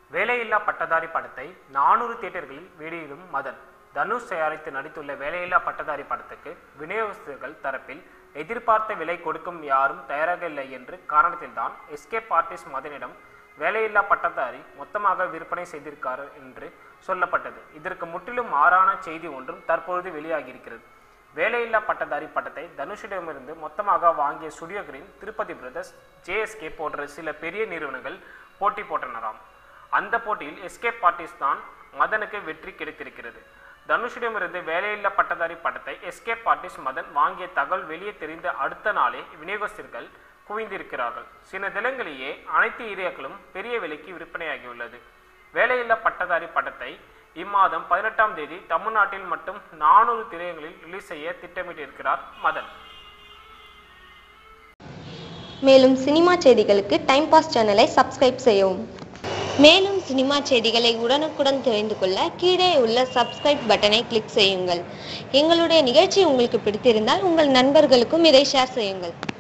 வேலையில்லா பட்டதாரி படத்தை 400 தியேட்டர்களில் வெளியிடும் மதன். தனுஷ் தயாரித்து நடித்துள்ள வேலையில்லா பட்டதாரி படத்துக்கு விநியோகஸ்தர்கள் தரப்பில் எதிர்பார்த்த விலை கொடுக்கும் யாரும் தயாராக இல்லை என்று காரணத்தில்தான் எஸ்கேப் ஆர்டிஸ்ட் மதனிடம் வேலையில்லா பட்டதாரி மொத்தமாக விற்பனை செய்திருக்கார் என்று சொல்லப்பட்டது. இதற்கு முற்றிலும் மாறான செய்தி ஒன்றும் தற்பொழுது வெளியாகியிருக்கிறது. வேலையில்லா பட்டதாரி படத்தை தனுஷிடமிருந்து மொத்தமாக வாங்கிய studio green, Tirupathi brothers, JSK போன்ற சில பெரிய நிறுவனங்கள் போட்டி போட்டனராம். அந்த போட்டியில் எஸ்கேப் ஆர்டிஸ்ட் தான் மதனுக்கு வெற்றி கிடைத்திருக்கிறது. தனுஷிடமிருந்து வேலையில்லா பட்டதாரி படத்தை எஸ்கேப் ஆர்டிஸ்ட் மதன் வாங்கிய தகவல் வெளியே தெரிந்த அடுத்த நாளே விநியோகஸ்தர்கள் குவிந்திருக்கிறார்கள். சில தினங்களிலேயே அனைத்து ஏரியாக்களும் பெரிய விலைக்கு விற்பனையாகியுள்ளது. வேலையில்லா பட்டதாரி படத்தை இம்மாதம் 18ஆம் தேதி தமிழ்நாட்டில் மட்டும் 400 திரையரங்குகளில் ரிலீஸ் செய்ய திட்டமிட்டிருக்கிறார் மதன். மேலும் சினிமா செய்திகளுக்கு டைம் பாஸ் சேனலை சப்ஸ்கிரைப் செய்யவும். மேலும் சினிமா செய்திகளை உடனுக்குடன் தெரிந்து கொள்ள கீழே உள்ள சப்ஸ்கிரைப் பட்டனை கிளிக் செய்யுங்கள். எங்களுடைய நிகழ்ச்சி உங்களுக்கு பிடித்திருந்தால் உங்கள் நண்பர்களுக்கும் இதை ஷேர் செய்யுங்கள்.